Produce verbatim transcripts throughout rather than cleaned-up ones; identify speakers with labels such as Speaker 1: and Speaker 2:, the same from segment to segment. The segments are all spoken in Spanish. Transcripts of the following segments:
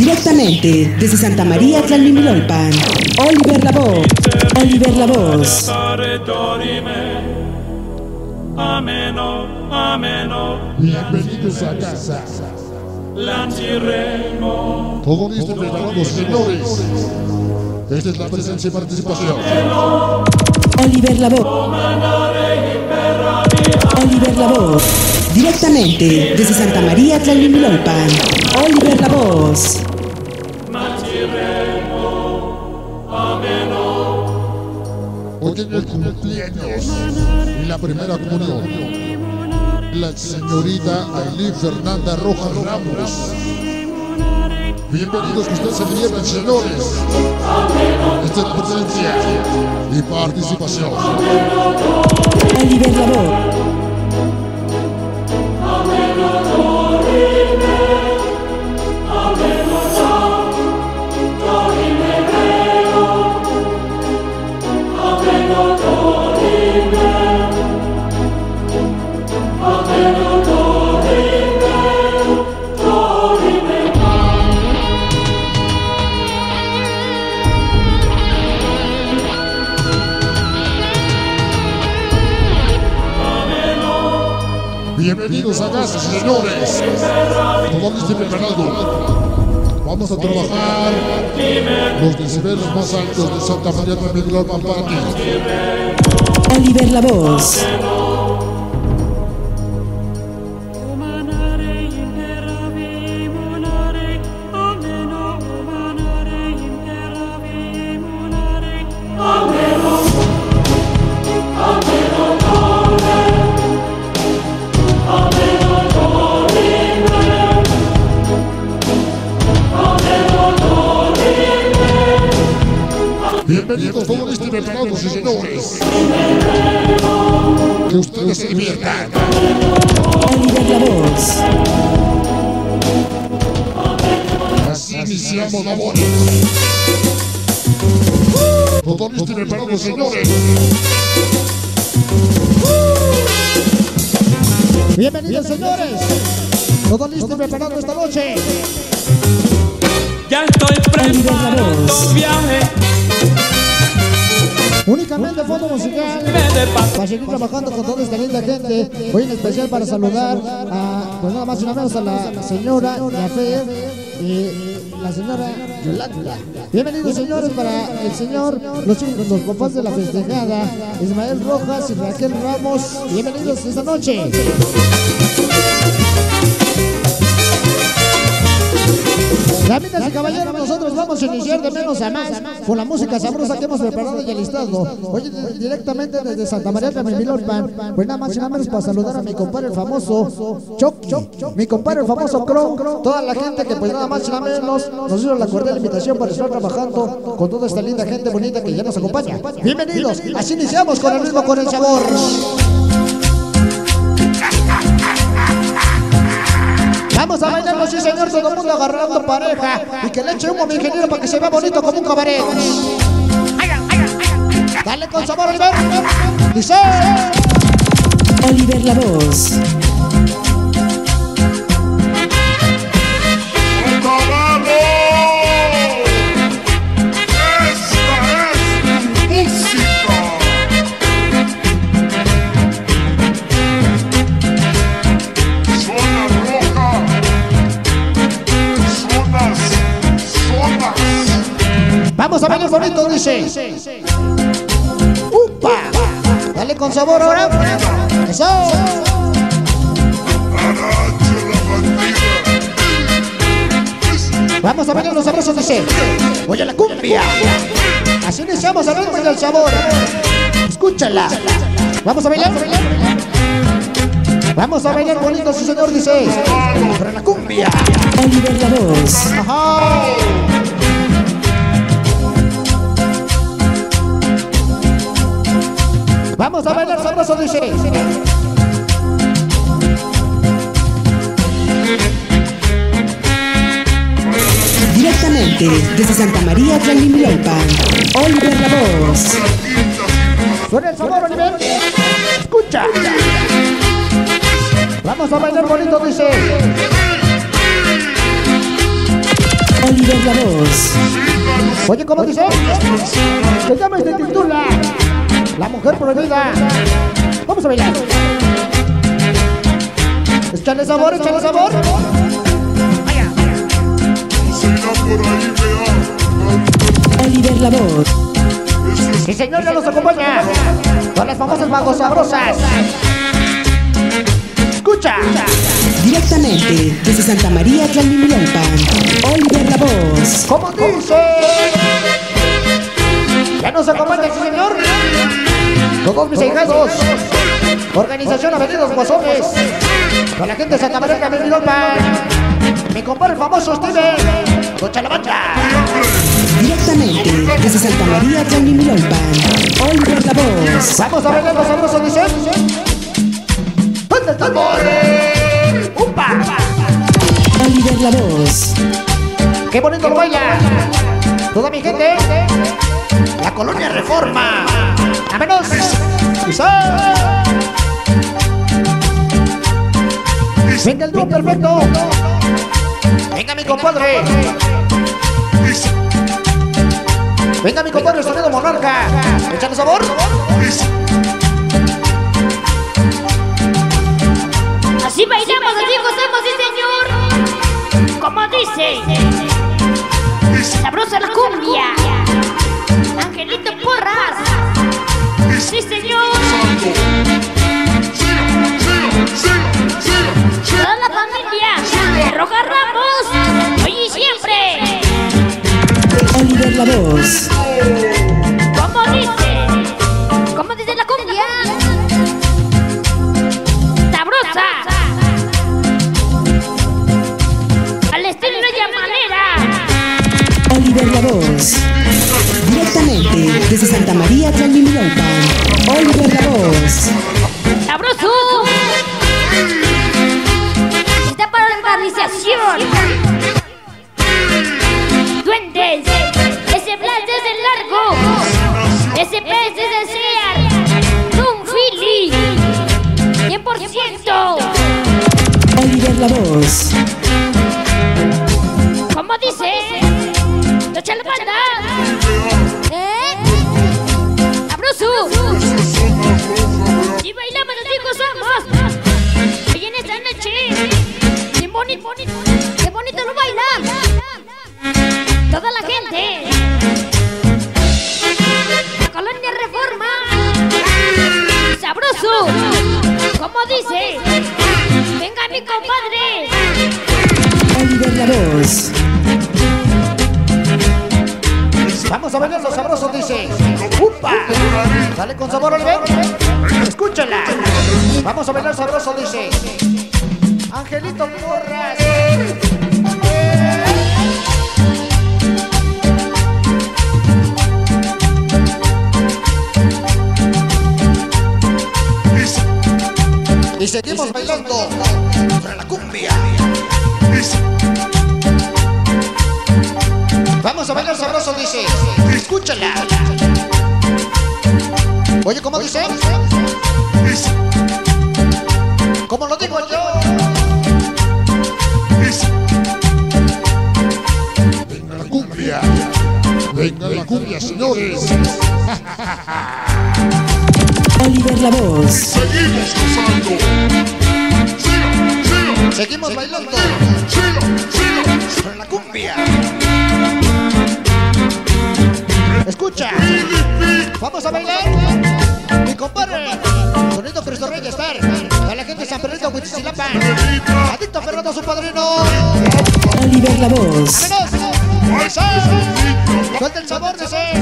Speaker 1: Directamente desde Santa María Tlalnimilolpan, Oliver La Voz. Oliver La Voz.
Speaker 2: Bienvenidos a casa. Todo listo y preparado, señores. Esta es la presencia y participación.
Speaker 1: Oliver La Voz. Oliver La Voz. Directamente desde Santa María Tlalnimilolpan, Oliver La Voz.
Speaker 2: Hoy en el cumpleaños y la primera comunión, la señorita Ailín Fernanda Rojas Ramos. Bienvenidos, que ustedes se diviertan, señores. Esta es la presencia y participación.
Speaker 1: Oliver La Voz.
Speaker 2: Bienvenidos a casa, señores. Todo listo y preparado. Vamos a trabajar los decibeles más altos de Santa María Tlalnimilolpan para ti.
Speaker 1: Oliver La Voz.
Speaker 2: Bienvenidos, todos listos y preparados, señores. Que ustedes se diviertan.
Speaker 1: Oliver La Voz.
Speaker 2: Así iniciamos labores. Todos listos y preparados, señores.
Speaker 3: Bienvenidos, señores. Todos listos y preparados esta noche.
Speaker 4: Ya estoy preparando un viaje.
Speaker 3: Únicamente fondo musical para seguir trabajando con toda esta linda gente. Hoy en especial para saludar a, pues nada más y nada menos, a la señora Yafer y la señora Yolanda. Bienvenidos, señores, para el señor, los chicos, los papás de la festejada, Ismael Rojas y Raquel Ramos. Bienvenidos esta noche. Damas y caballeros, nosotros vamos a iniciar de menos a más con la música sabrosa que hemos preparado y alistado. Hoy directamente desde Santa María Tlalnimilolpan, pues nada más y nada menos para saludar a mi compadre el famoso Chucky, mi compadre el famoso Crow, toda la gente que pues nada más y nada menos nos hizo la cordial invitación para estar trabajando con toda esta linda gente bonita que ya nos acompaña. Bienvenidos, así iniciamos con el ritmo, con el sabor. Vamos a bailarlo, sí señor, todo el mundo agarrando pareja. Y que le eche humo a mi ingeniero para que se vea bonito como un cabaret. Dale con sabor, Oliver. Dice
Speaker 1: Oliver La Voz.
Speaker 3: vamos a bailar bonito, dice. ¡Upa! Dale con sabor ahora. ¡Eso! Vamos a bailar los sabrosos, dice. Oye, la cumbia. Así iniciamos el ritmo y el sabor. Escúchala. Vamos a bailar. Vamos a bailar bonito, sí señor, dice. Para la cumbia.
Speaker 1: Oliver La Voz.
Speaker 3: Ajá. Vamos a bailar sabroso, dice.
Speaker 1: Directamente desde Santa María Tlalnimilolpan, Oliver La Voz.
Speaker 3: Suena el sabor, Oliver. Escucha. Vamos a bailar bonito, dice.
Speaker 1: Oliver La Voz.
Speaker 3: Oye, ¿cómo dice? Se llama y se titula La Mujer Prohibida. Vamos a bailar. Échale sabor, échale sabor.
Speaker 1: Oliver La Voz.
Speaker 3: Sí, señor, ya nos acompaña con las famosas magos sabrosas. Escucha.
Speaker 1: Directamente desde Santa María Tlalnimilaupan, Oliver La Voz.
Speaker 3: ¿Cómo dice? Ya nos acompaña, sí, señor. Todos mis hijados. Organización Avenidos Guasones. Con la gente de Santa María Tlalnimilaupan. Mi compadre el famoso Steven. Escucha la banda.
Speaker 1: Directamente desde Santa María Tlalnimilaupan, Oliver La Voz.
Speaker 3: Vamos a bailar los sabrosos, dice. ¡Ponte el tambor! ¡Upa!
Speaker 1: Oliver La Voz.
Speaker 3: ¡Qué bonito lo baila! Toda mi gente. La colonia Reforma. ¡A menos! ¡Quizá! Venga el dúo perfecto. Venga mi compadre. Venga mi compadre, el sonido Monarca. Échale sabor.
Speaker 5: Así bailamos, así gozamos, sí señor. Como dice, sabrosa la cumbia. Angelito Porras. Sí señor. Toda la familia de Roja Ramos. Hoy y siempre.
Speaker 1: Oliver La Voz.
Speaker 5: ¿Cómo dice? ¿Cómo dice la cumbia? Sabrosa. Al estilo de manera.
Speaker 1: Oliver La Voz. Directamente desde Santa María Tlalnimilaupan, Oliver La Voz.
Speaker 5: Sabroso. Está para la organización. Duendes. Ese Blas desde largo. Ese pez desde Sear. Un Philly. cien por ciento.
Speaker 1: Oliver La Voz.
Speaker 5: ¿Cómo dice? ¡Echa la banda! ¿Eh? ¡Sabroso! Y bailamos así gozamos. Hoy en esta noche. ¡Qué bonito, bonito! ¡Qué bonito lo baila! Toda la gente. La colonia Reforma. ¡Sabroso! ¿Cómo dice? ¡Venga mi compadre!
Speaker 1: Oliver La Voz.
Speaker 3: Vamos a bailar los sabrosos, dice. ¡Upa! Sale con sabor, Oliver. Escúchala. Vamos a bailar sabroso, dice. Angelito Porras. Y seguimos bailando sobre la cumbia. Vamos a bailar sabroso, dice. Escúchala. Oye, ¿cómo dice? ¿Cómo lo digo yo?
Speaker 2: Venga la cumbia. Venga la cumbia, señores.
Speaker 1: Oliver La Voz.
Speaker 2: Seguimos gozando. Siga, siga.
Speaker 3: Seguimos bailando
Speaker 2: Siga, siga.
Speaker 3: sobre la cumbia. Escucha. Vamos a bailar. Mi compadre. Sonido Cristo Rey Star. A la gente de San Pedrito, Huichilapan. Adicto Fernando, su padrino.
Speaker 1: Oliver La Voz.
Speaker 3: ¡Vámonos! ¡Eso! ¡Suelta el sabor de ese!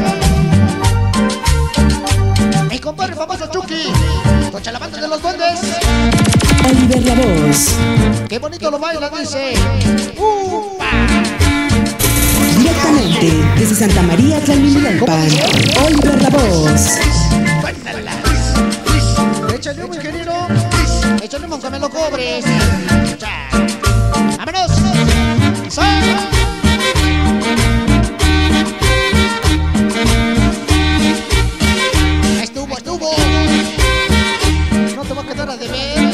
Speaker 3: Mi compadre famoso Chucky. Tocha la banda de los duendes.
Speaker 1: Oliver La Voz.
Speaker 3: ¡Qué bonito lo baila, dice! ¡Upa!
Speaker 1: Directamente desde Santa María Tlalnimilaupan, Oliver La Voz.
Speaker 3: ¡Cuéntala! Échale un ingeniero. Échale un aunque me lo cobres. ¡Cha! ¡Vámonos! ¡Sal! Estuvo, estuvo. No te voy a quedar a deber.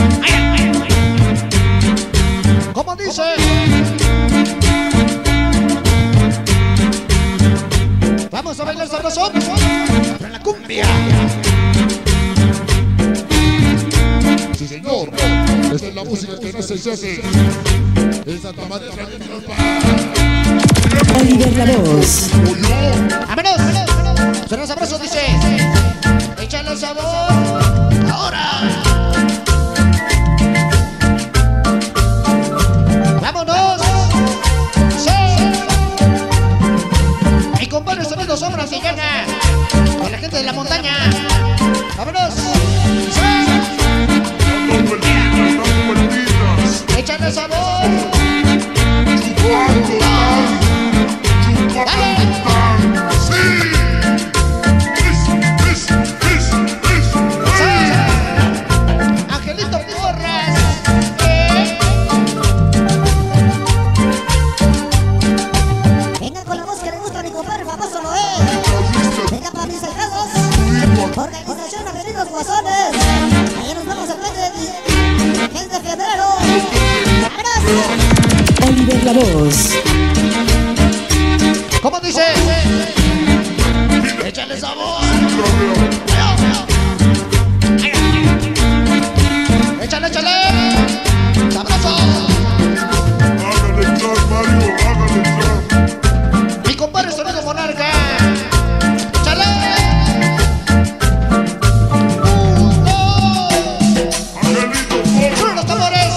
Speaker 3: ¿Cómo dice? sabroso. Pero la cumbia.
Speaker 2: Sí, señor. Esta es la música que nace y se hace en Santa María de Milolpan.
Speaker 1: Oliver La Voz.
Speaker 3: ¡Vámonos! Suena sabroso, dice. Échale sabor. Ahora. ¡Vámonos! ¡Sí! Mi compadre sonido sombras y gana. Con la gente de la montaña. ¡Vámonos! ¡Sí! ¡Échale sabor! Angelito Porras.
Speaker 6: Venga con la voz que le gusta a mi compadre famoso Noé. Venga para mis alcados. Organización Angelito Guasones. Ahí nos vamos al mes de febrero.
Speaker 1: Oliver La Voz.
Speaker 3: ¿Cómo dice? Échale sabor. Échale, échale. Sabroso.
Speaker 2: Hágale entrar, Mario, hágale entrar.
Speaker 3: Mi compadre sonido monarca. Échale. Un, dos.
Speaker 2: Angelito,
Speaker 3: Uno los tambores.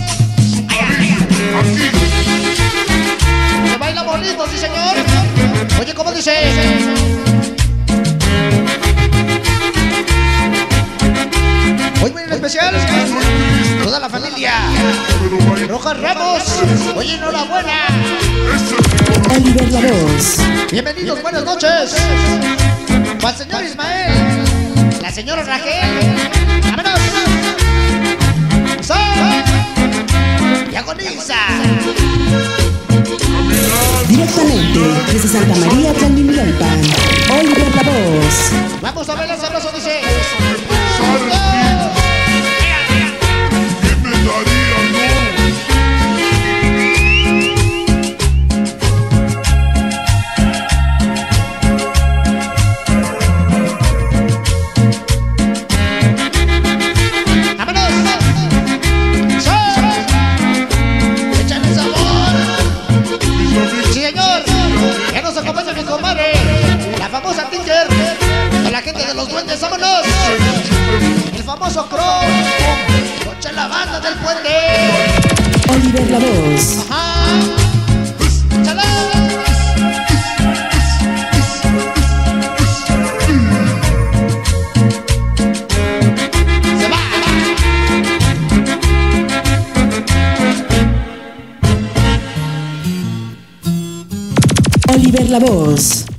Speaker 2: aquí.
Speaker 3: Se baila bonito, sí señor. Oye, ¿cómo dice? Hoy muy en especial, toda la familia Rojas Ramos. Oye, enhorabuena.
Speaker 1: Oliver La Voz.
Speaker 3: Bienvenidos, buenas noches. Para el señor Ismael, la señora Raquel. ¡Vámonos! ¡Sal! Y agoniza.
Speaker 1: Directamente desde Santa María Tlalnimilolpan. Oliver La Voz.
Speaker 3: Vamos a bailar sabroso, dice.
Speaker 2: ¿Qué me daría, no?
Speaker 3: ¡Vámonos! ¡Sal! ¡Échale sabor! Sí, señor. Ya nos acompaña mi comadre, la famosa Tinker, con la gente de los duendes. ¡Vámonos! El famoso Crow, coche la banda del puente.
Speaker 1: Oliver La Voz.
Speaker 3: Ajá. ¡Échale! Se va.
Speaker 1: Oliver La Voz.